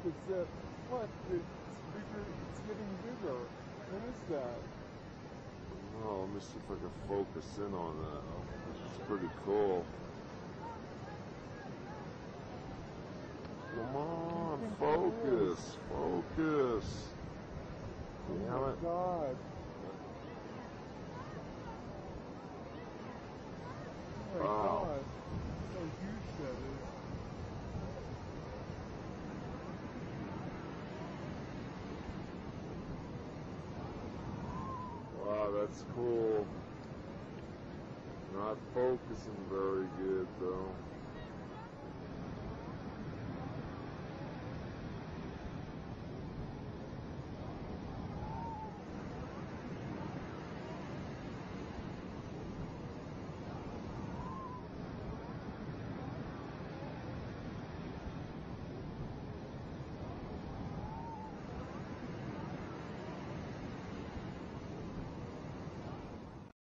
It's what? It's bigger. It's getting bigger. What is that? Oh, let me see if I can focus in on that. It's pretty cool. Come on, focus, focus. Oh Damn my it. God. Oh my Wow. God. So huge that is. Wow, that's cool. Not focusing very good though.